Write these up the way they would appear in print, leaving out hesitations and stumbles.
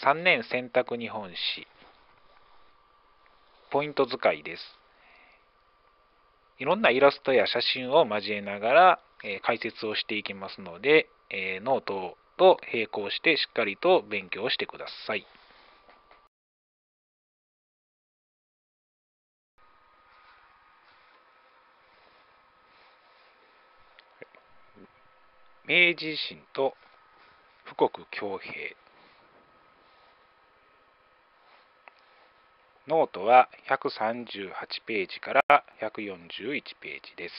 3年選択日本史ポイント使いです。いろんなイラストや写真を交えながら、解説をしていきますので、ノートと並行してしっかりと勉強してください。明治維新と富国強兵。ノートは138ページから141ページです。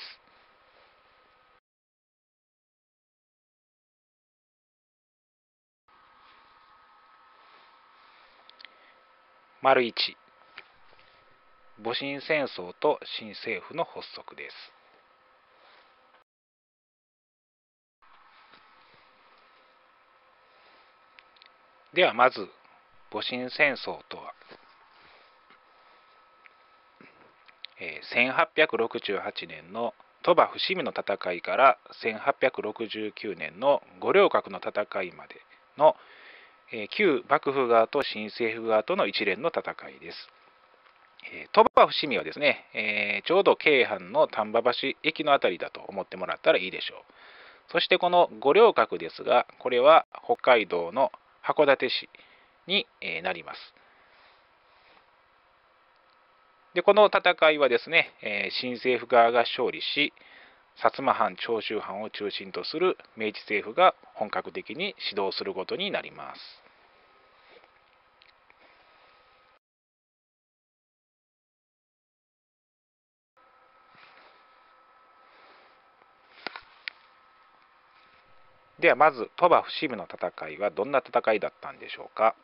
丸1、戊辰戦争と新政府の発足です。ではまず、戊辰戦争とは、1868年の鳥羽・伏見の戦いから1869年の五稜郭の戦いまでの、旧幕府側と新政府側との一連の戦いです。鳥羽・伏見はですね、ちょうど京阪の丹波橋駅のあたりだと思ってもらったらいいでしょう。そしてこの五稜郭ですが、これは北海道の函館市になります。で、この戦いはですね、新政府側が勝利し、薩摩藩長州藩を中心とする明治政府が本格的に指導することになります。ではまず鳥羽・伏見の戦いはどんな戦いだったんでしょうか。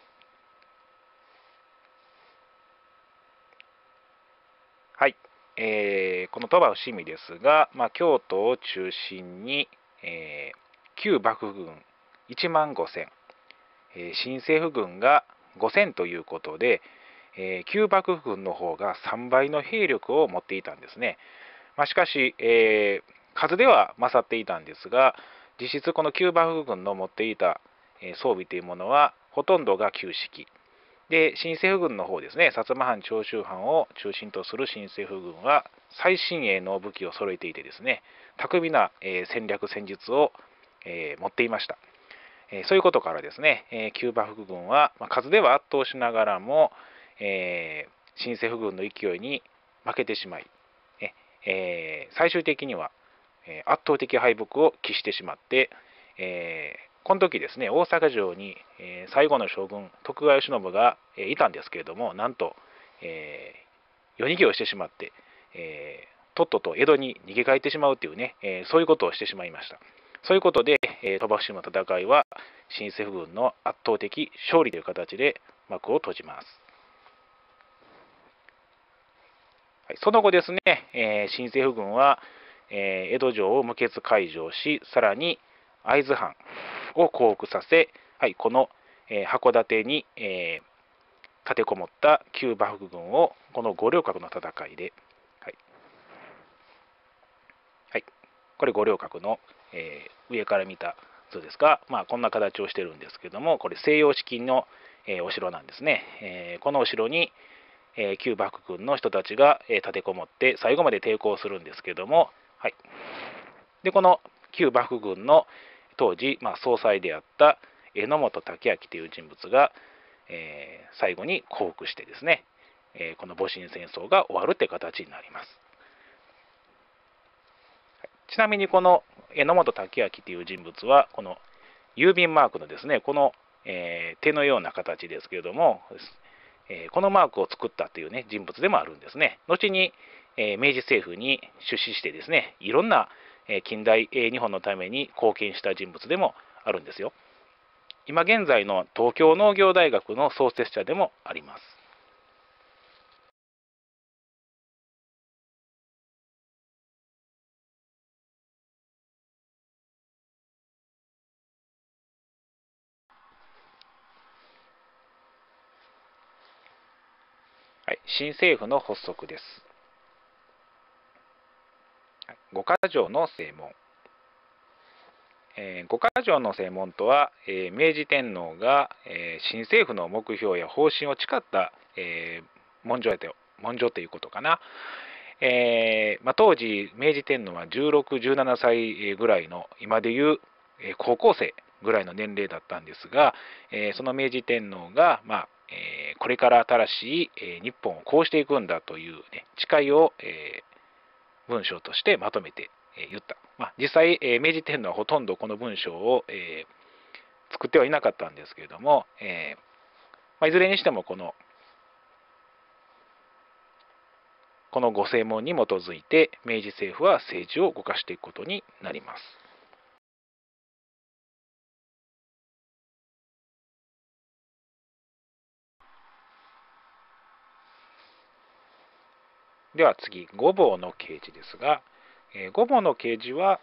はい、この鳥羽・伏見ですが、京都を中心に、旧幕府軍1万5000、新政府軍が5000ということで、旧幕府軍の方が3倍の兵力を持っていたんですね。しかし、数では勝っていたんですが、実質この旧幕府軍の持っていた装備というものはほとんどが旧式で、新政府軍の方ですね、薩摩藩長州藩を中心とする新政府軍は最新鋭の武器を揃えていてですね、巧みな戦略戦術を持っていました。そういうことからですね、旧幕府軍は数では圧倒しながらも、新政府軍の勢いに負けてしまい、最終的には圧倒的敗北を喫してしまって、この時ですね、大阪城に最後の将軍徳川慶喜がいたんですけれども、なんと夜逃げをしてしまって、とっとと江戸に逃げ帰ってしまうというね、そういうことをしてしまいました。そういうことで、鳥羽伏見の戦いは新政府軍の圧倒的勝利という形で幕を閉じます。その後ですね、新政府軍は、江戸城を無血開城し、さらに会津藩を降伏させ、この、函館に、立てこもった旧幕府軍をこの五稜郭の戦いで、これ五稜郭の、上から見た図ですが、こんな形をしてるんですけども、これ西洋式の、お城なんですね。このお城に旧幕府軍の人たちが立てこもって最後まで抵抗するんですけども、でこの旧幕府軍の当時、総裁であった榎本武明という人物が、最後に降伏してですね、この戊辰戦争が終わるって形になります。ちなみにこの榎本武明という人物はこの郵便マークのですね、この、手のような形ですけれども、このマークを作ったという、ね、人物でもあるんですね。後に、明治政府に出資してですね、いろんな近代日本のために貢献した人物でもあるんですよ。今現在の東京農業大学の創設者でもあります。新政府の発足です。五箇条の正門。 五箇条の正文とは、明治天皇が、新政府の目標や方針を誓った、文書ということかな。当時明治天皇は16、17歳ぐらいの今でいう高校生ぐらいの年齢だったんですが、その明治天皇が、これから新しい日本をこうしていくんだという、ね、誓いを文章としてまとめて言った。実際明治天皇はほとんどこの文章を作ってはいなかったんですけれども、いずれにしてもこの御正文に基づいて明治政府は政治を動かしていくことになります。では次、御坊の啓示ですが、御坊の啓示は、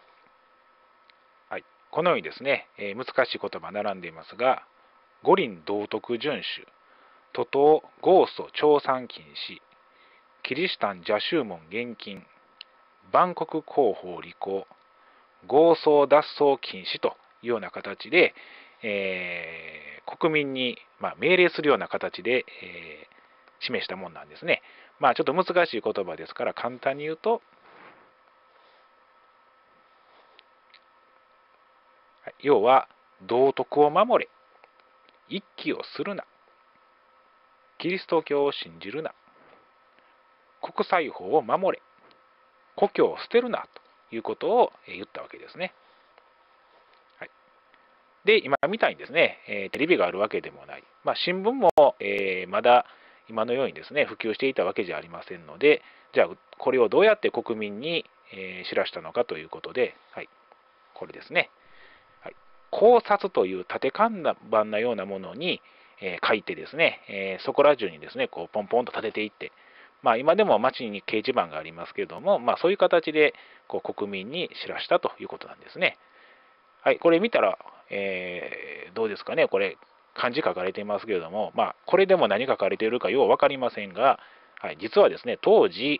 このようにですね、難しい言葉並んでいますが、五輪道徳遵守、徒党豪祖調参禁止、キリシタン邪宗門厳禁、万国公法履行、豪走脱走禁止というような形で、国民に、命令するような形で、示したものなんですね。ちょっと難しい言葉ですから簡単に言うと、要は道徳を守れ、一揆をするな、キリスト教を信じるな、国際法を守れ、故郷を捨てるなということを言ったわけですね。で、今みたいにですね、テレビがあるわけでもない、新聞も、まだ今のようにですね、普及していたわけじゃありませんので、じゃあ、これをどうやって国民に、知らしたのかということで、これですね。考察という縦看板のようなものに、書いてですね、そこら中にですね、こうポンポンと立てていって、今でも街に掲示板がありますけれども、そういう形でこう国民に知らしたということなんですね。これ見たら、どうですかね、これ、漢字書かれていますけれども、これでも何書かれているかよう分かりませんが、実はですね、当時、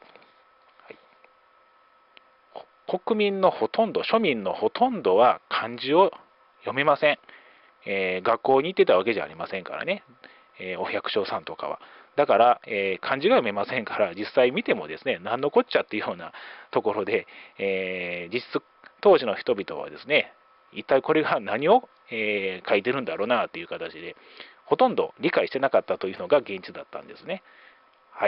国民のほとんど、庶民のほとんどは漢字を読めません。学校に行ってたわけじゃありませんからね、お百姓さんとかは。だから、漢字が読めませんから、実際見てもですね、何のこっちゃっていうようなところで、実質、当時の人々はですね、一体これが何を、書いてるんだろうなという形で、ほとんど理解してなかったというのが現実だったんですね。はい。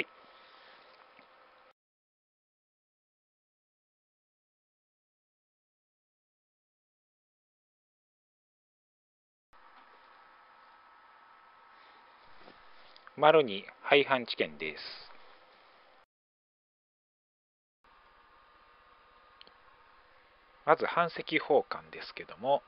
丸に廃藩置県です。まず藩籍奉還ですけども、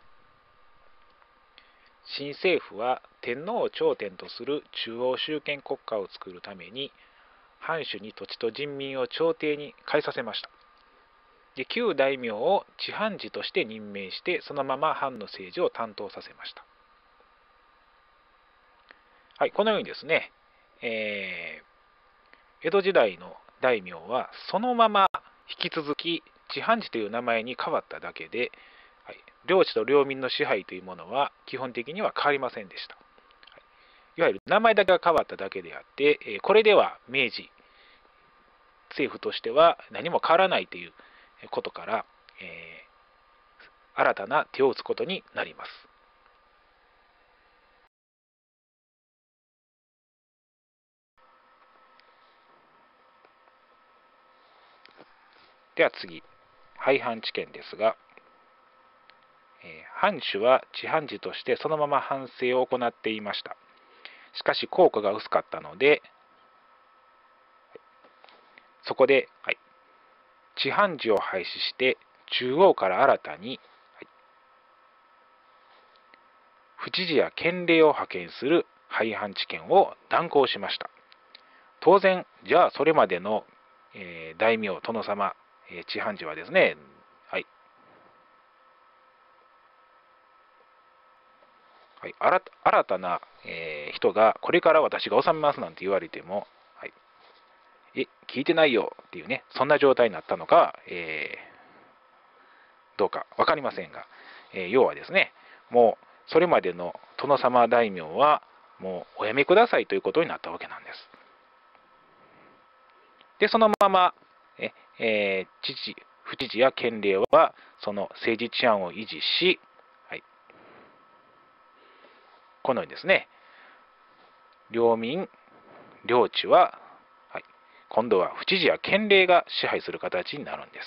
新政府は天皇を頂点とする中央集権国家を作るために、藩主に土地と人民を朝廷に返させました。で、旧大名を地藩治として任命して、そのまま藩の政治を担当させました。このようにですね、江戸時代の大名はそのまま引き続き地藩治という名前に変わっただけで、領地と領民の支配というものは基本的には変わりませんでした。いわゆる名前だけが変わっただけであって、これでは明治政府としては何も変わらないということから、新たな手を打つことになります。では次、廃藩置県ですが、藩主は地藩治としてそのまま藩政を行っていました。しかし効果が薄かったので、そこで、地藩治を廃止して中央から新たに、府知事や県令を派遣する廃藩置県を断行しました。当然、じゃあそれまでの、大名、殿様、地藩治はですね、新たな、人がこれから私が治めますなんて言われても、聞いてないよっていうね、そんな状態になったのか、どうか分かりませんが、 要はですね、もうそれまでの殿様大名はもうおやめくださいということになったわけなんです。で、そのまま府知事や県令はその政治治安を維持し、はい、このようにですね、領民、領地は、はい、今度は府知事や県令が支配する形になるんです。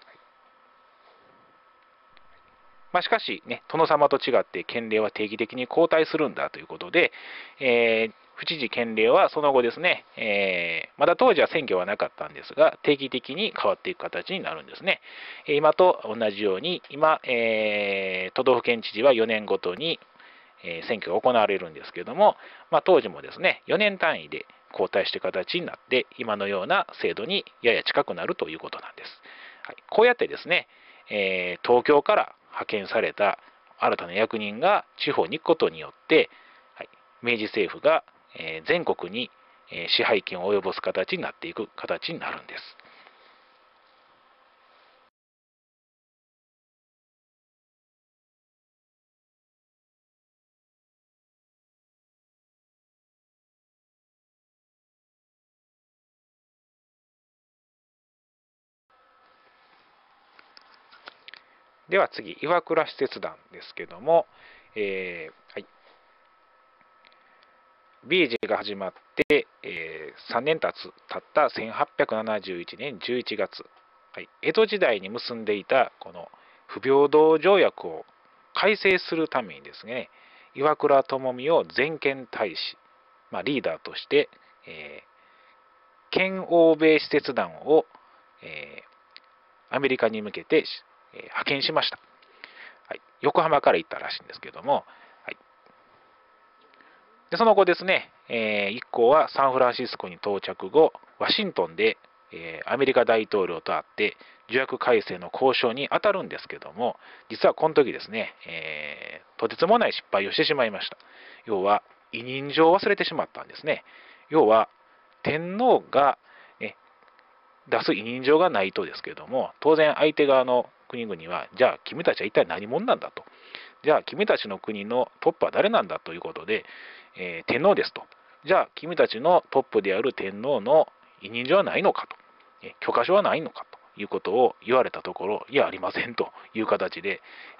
しかし、ね、殿様と違って県令は定期的に交代するんだということで、府知事県令はその後ですね、まだ当時は選挙はなかったんですが、定期的に変わっていく形になるんですね。今と同じように、今、都道府県知事は4年ごとに選挙が行われるんですけれども、当時もですね、4年単位で交代していく形になって、今のような制度にやや近くなるということなんです。はい、こうやってですね、東京から派遣された新たな役人が地方に行くことによって、はい、明治政府が全国に支配権を及ぼす形になっていく形になるんです。では次、岩倉使節団ですけども、はい、明治が始まって、3年経った1871年11月、はい、江戸時代に結んでいたこの不平等条約を改正するためにですね、岩倉具視を全権大使、リーダーとして、県欧米使節団を、アメリカに向けて、派遣しました。はい、横浜から行ったらしいんですけども、はい、でその後ですね、一行はサンフランシスコに到着後、ワシントンで、アメリカ大統領と会って条約改正の交渉に当たるんですけども、実はこの時ですね、とてつもない失敗をしてしまいました。要は委任状を忘れてしまったんですね。要は天皇が、ね、出す委任状がないとですけれども、当然相手側の国々は、じゃあ君たちは一体何者なんだと、じゃあ君たちの国のトップは誰なんだということで、天皇ですと、じゃあ君たちのトップである天皇の委任状はないのかと、許可書はないのかということを言われたところ、いやありませんという形で、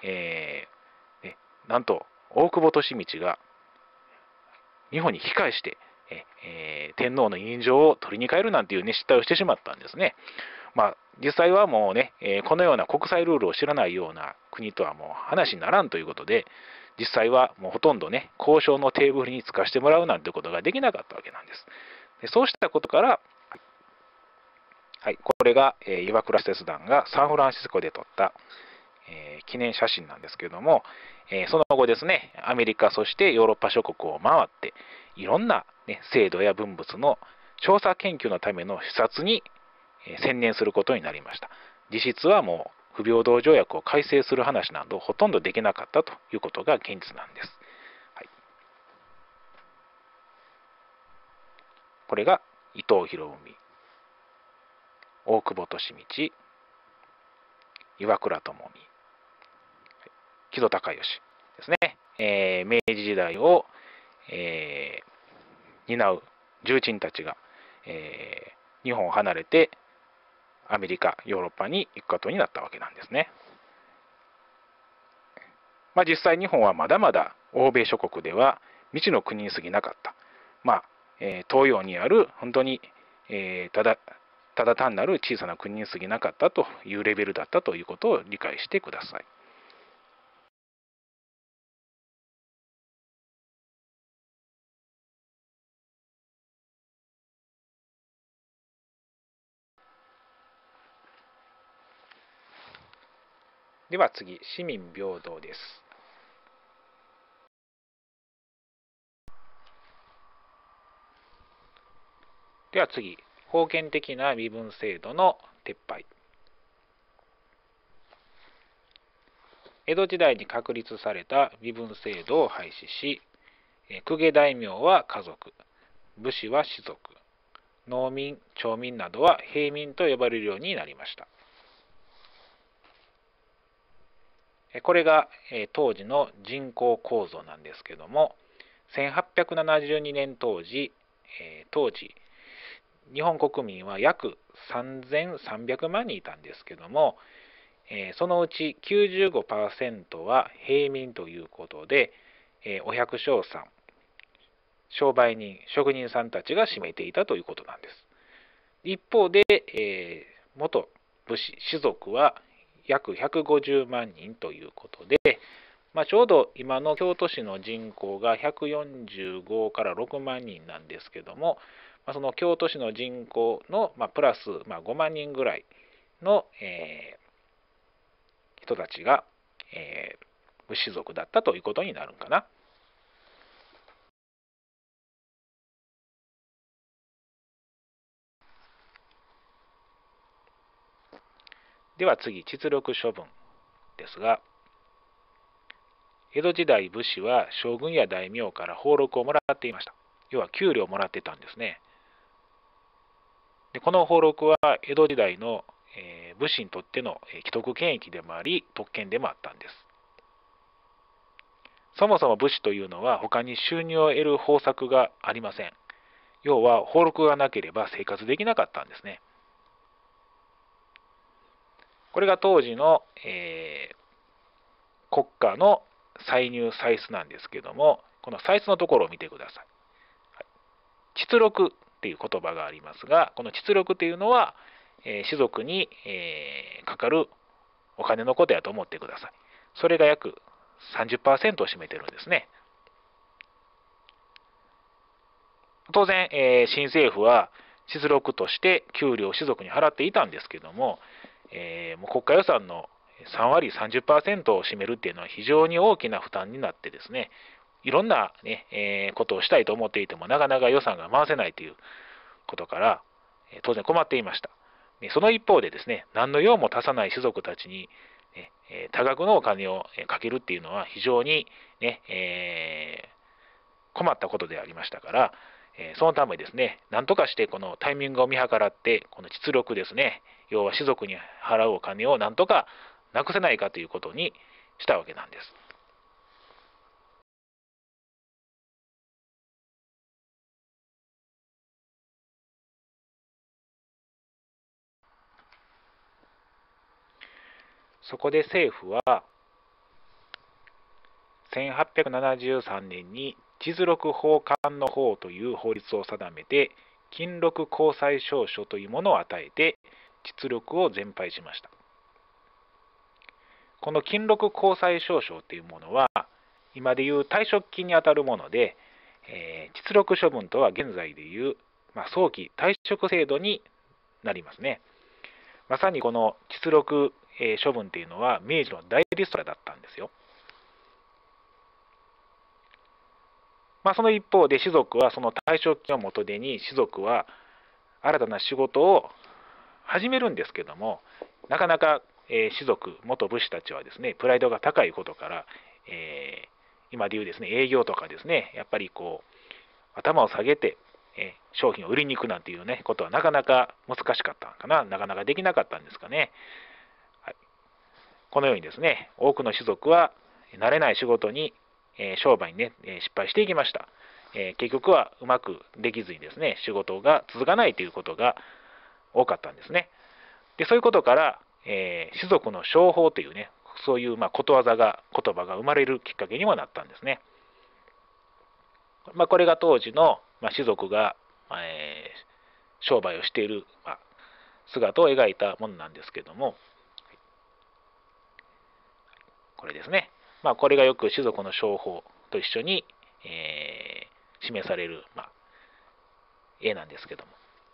なんと大久保利通が日本に引き返して、天皇の委任状を取りに帰るなんていう、失態をしてしまったんですね。実際はもうね、このような国際ルールを知らないような国とはもう話にならんということで、実際はもうほとんどね、交渉のテーブルにつかしてもらうなんてことができなかったわけなんです。でそうしたことから、はい、これが、岩倉使節団がサンフランシスコで撮った、記念写真なんですけれども、その後ですね、アメリカ、そしてヨーロッパ諸国を回って、いろんな、制度や文物の調査研究のための視察に専念することになりました。実質はもう不平等条約を改正する話などほとんどできなかったということが現実なんです。はい、これが伊藤博文、大久保利通、岩倉具視、木戸孝允ですね。明治時代を、担う重鎮たちが、日本を離れてアメリカ、ヨーロッパに行くことになったわけなんですね。実際日本はまだまだ欧米諸国では未知の国に過ぎなかった。東洋にある本当に、ただ単なる小さな国に過ぎなかったというレベルだったということを理解してください。では次、市民平等です。では次、封建的な身分制度の撤廃。江戸時代に確立された身分制度を廃止し、公家大名は家族、武士は士族、農民、町民などは平民と呼ばれるようになりました。 これが当時の人口構造なんですけども、1872年当時、日本国民は約3300万人いたんですけども、そのうち 95% は平民ということで、お百姓さん、商売人、職人さんたちが占めていたということなんです。一方で、元武士、士族は約150万人ということで、ちょうど今の京都市の人口が145から6万人なんですけども、その京都市の人口の、プラス、5万人ぐらいの、人たちが、武士族だったということになるんかな。では次、出力処分ですが、江戸時代武士は将軍や大名から俸禄をもらっていました。要は給料をもらってたんですね。でこの俸禄は江戸時代の、武士にとっての既得権益でもあり特権でもあったんです。そもそも武士というのは他に収入を得る方策がありません。要は俸禄がなければ生活できなかったんですね。これが当時の、国家の歳入歳出なんですけども、この歳出のところを見てください。出力っていう言葉がありますが、この出力というのは、士族に、かかるお金のことやと思ってください。それが約 30% を占めてるんですね。当然、新政府は出力として給料を士族に払っていたんですけども、もう国家予算の3割 30% を占めるっていうのは非常に大きな負担になってですね、いろんな、ことをしたいと思っていてもなかなか予算が回せないということから、当然困っていました。その一方でですね、何の用も足さない士族たちに、多額のお金をかけるっていうのは非常に、困ったことでありましたから、そのためですね、なんとかしてこのタイミングを見計らって、この出力ですね、要は士族に払うお金をなんとかなくせないかということにしたわけなんです。そこで政府は1873年に実録法官の法という法律を定めて、金録公債証書というものを与えて実力を全廃しました。この金録公債証書というものは今でいう退職金にあたるもので、実力処分とは現在でいう、早期退職制度になりますね。まさにこの実力、処分というのは明治の大リストラだったんですよ。その一方で士族はその退職金を元手に士族は新たな仕事を始めるんですけども、なかなか、士族元武士たちはですねプライドが高いことから、今でいうですね営業とかですね、やっぱりこう頭を下げて、商品を売りに行くなんていうねことはなかなか難しかったのかな、なかなかできなかったんですかね。はい、このようにですね多くの士族は慣れない仕事に商売にね、失敗していきました。結局はうまくできずにですね、仕事が続かないということが多かったんですね。で、そういうことから、士族の商法というね、そういうことわざが、言葉が生まれるきっかけにもなったんですね。これが当時の、士族が、商売をしている、姿を描いたものなんですけども、これですね。これがよく士族の商法と一緒に、示される、絵なんですけども。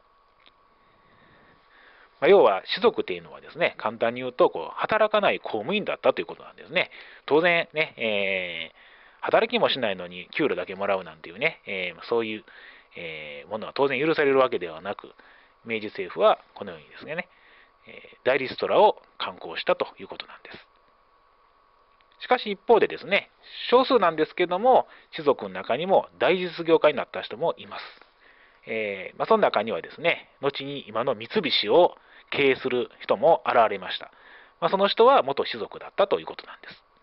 要は士族っていうのはですね、簡単に言うと働かない公務員だったということなんですね。当然ね、働きもしないのに給料だけもらうなんていうね、そういう、ものは当然許されるわけではなく、明治政府はこのようにですね、大リストラを刊行したということなんです。しかし一方でですね、少数なんですけども、士族の中にも大実業家になった人もいます。その中にはですね、後に今の三菱を経営する人も現れました。その人は元士族だったということなんです。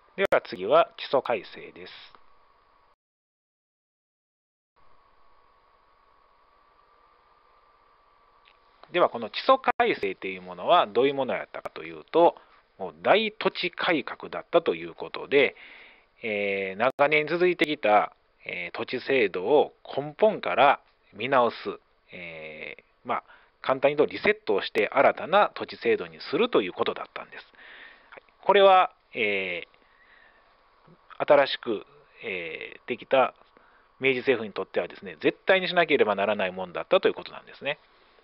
では次は基礎改正です。ではこの基礎改正というものはどういうものやったかというと、もう大土地改革だったということで、長年続いてきた、土地制度を根本から見直す、簡単に言うとリセットをして新たな土地制度にするということだったんです。これは、新しく、できた明治政府にとってはですね、絶対にしなければならないものだったということなんですね。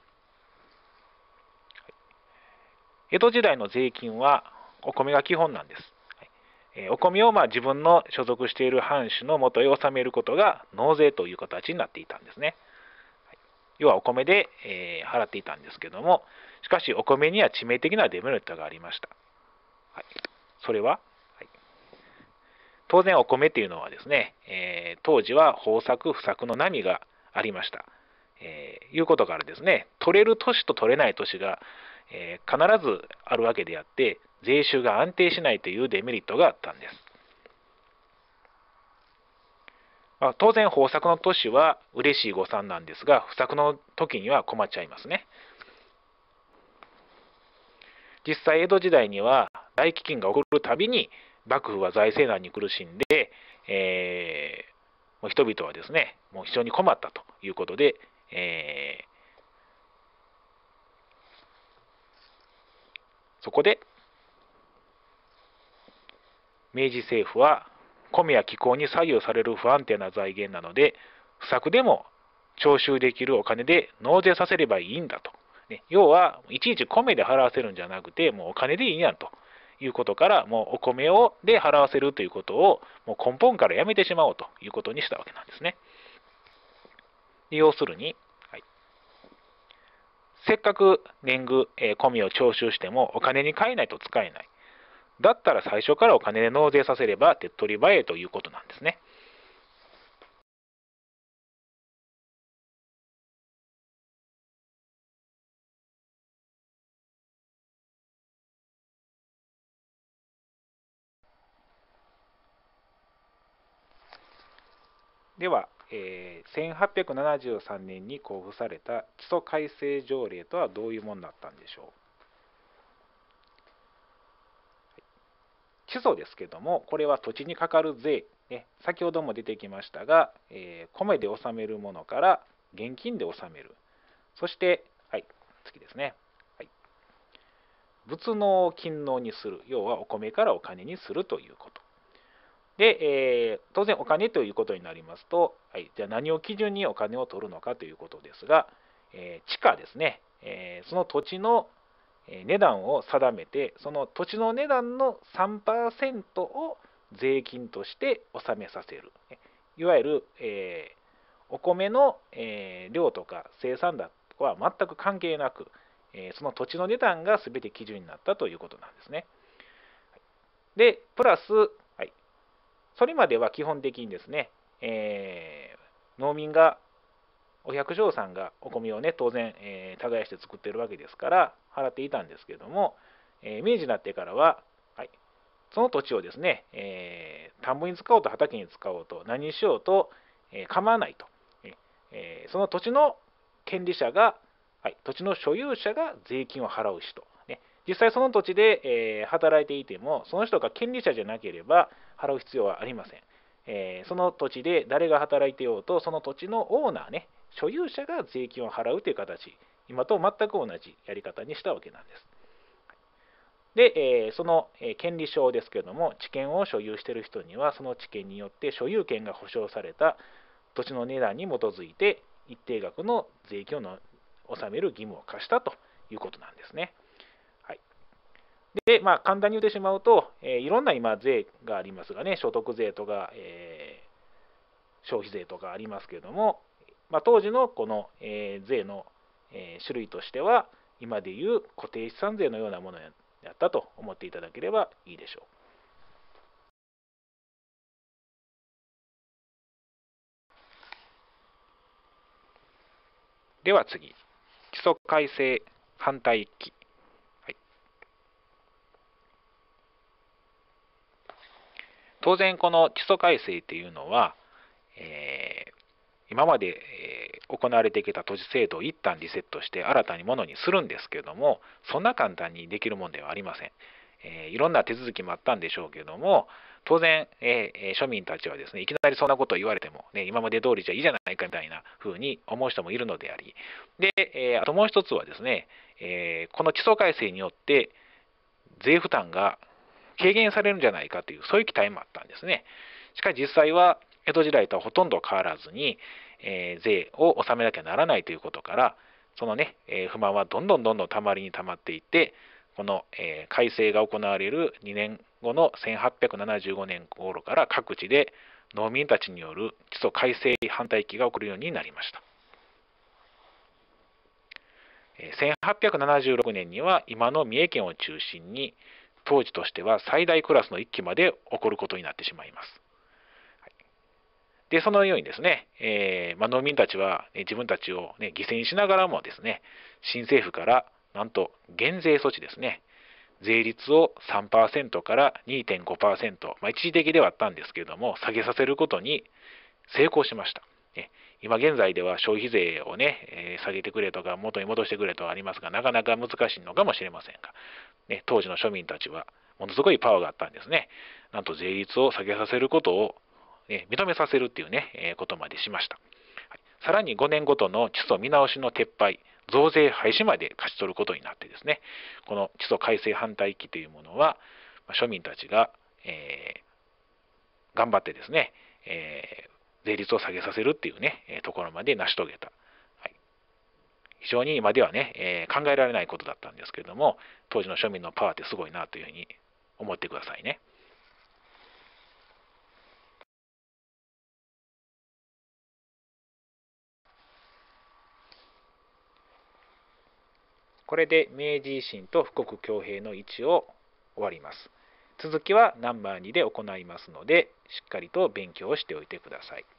江戸時代の税金はお米が基本なんです。お米を自分の所属している藩主のもとへ納めることが納税という形になっていたんですね。要はお米で、払っていたんですけども、しかしお米には致命的なデメリットがありました。それは、当然お米というのはですね、当時は豊作不作の波がありました。いうことからですね、取れる年と取れない年が、必ずあるわけであって、税収が安定しないというデメリットがあったんです。当然豊作の年は嬉しい誤算なんですが、不作の時には困っちゃいますね。実際江戸時代には大飢饉が起こるたびに幕府は財政難に苦しんで、もう人々はですね、もう非常に困ったということで、そこで明治政府は米や気候に左右される不安定な財源なので、不作でも徴収できるお金で納税させればいいんだと。要は、いちいち米で払わせるんじゃなくて、もうお金でいいやんということから、もうお米で払わせるということを、もう根本からやめてしまおうということにしたわけなんですね。要するに、せっかく年貢、米を徴収してもお金に換えないと使えない。だったら最初からお金で納税させれば手っ取り早いということなんですね。では、1873年に公布された基礎改正条例とはどういうものだったんでしょう。基礎ですけども、これは土地にかかる税、先ほども出てきましたが、米で納めるものから現金で納める。そして、次ですね。物納を金納にする。要はお米からお金にするということ。で、当然お金ということになりますと、じゃあ何を基準にお金を取るのかということですが、地価ですね、その土地の値段を定めて、その土地の値段の 3% を税金として納めさせる。いわゆる、お米の、量とか生産だとは全く関係なく、その土地の値段が全て基準になったということなんですね。で、プラス、それまでは基本的にですね、農民がお百姓さんがお米をね、当然、耕して作っているわけですから払っていたんですけれども、明治になってからは、その土地をですね、田んぼに使おうと畑に使おうと何にしようと、構わないと、その土地の権利者が、土地の所有者が税金を払う人、実際その土地で、働いていてもその人が権利者じゃなければ払う必要はありません。その土地で誰が働いてようとその土地のオーナーね、所有者が税金を払うという形、今と全く同じやり方にしたわけなんです。で、その権利証ですけれども、地権を所有している人にはその地権によって所有権が保障された土地の値段に基づいて一定額の税金を納める義務を課したということなんですね。で、簡単に言ってしまうと、いろんな今税がありますがね、所得税とか、消費税とかありますけれども、当時のこの、税の、種類としては、今でいう固定資産税のようなものやったと思っていただければいいでしょう。では次、基礎改正反対期。 当然この基礎改正っていうのは、今まで、行われてきた都市制度を一旦リセットして新たにものにするんですけれども、そんな簡単にできるものではありません。いろんな手続きもあったんでしょうけれども、当然、庶民たちはですね、いきなりそんなことを言われても、ね、今まで通りじゃいいじゃないかみたいな風に思う人もいるのであり、で、あともう一つはですね、この基礎改正によって税負担が軽減されるんじゃないかという、そういう期待もあったんですね。しかし実際は、江戸時代とはほとんど変わらずに、税を納めなきゃならないということから、そのね、不満はどんどんたまりにたまっていって、この、改正が行われる2年後の1875年頃から各地で農民たちによる基礎改正反対期が起こるようになりました。1876年には今の三重県を中心に当時としては最大クラスの一揆まで起こることになってしまいます。で、そのようにですね、農民たちは、自分たちを、犠牲にしながらもですね、新政府からなんと減税措置ですね、税率を 3% から 2.5%、一時的ではあったんですけれども、下げさせることに成功しました。今現在では消費税をね、下げてくれとか元に戻してくれとありますが、なかなか難しいのかもしれませんが、当時の庶民たちはものすごいパワーがあったんですね。なんと税率を下げさせることを認めさせるっていうね、ことまでしました。さらに5年ごとの基礎見直しの撤廃、増税廃止まで勝ち取ることになってですね、この基礎改正反対期というものは、庶民たちが、頑張ってですね、税率を下げさせるっていうね、ところまで成し遂げた。はい、非常に今ではね、考えられないことだったんですけれども、当時の庶民のパワーってすごいなというふうに思ってくださいね。これで明治維新と富国強兵の位置を終わります。続きはナンバー2で行いますので、しっかりと勉強をしておいてください。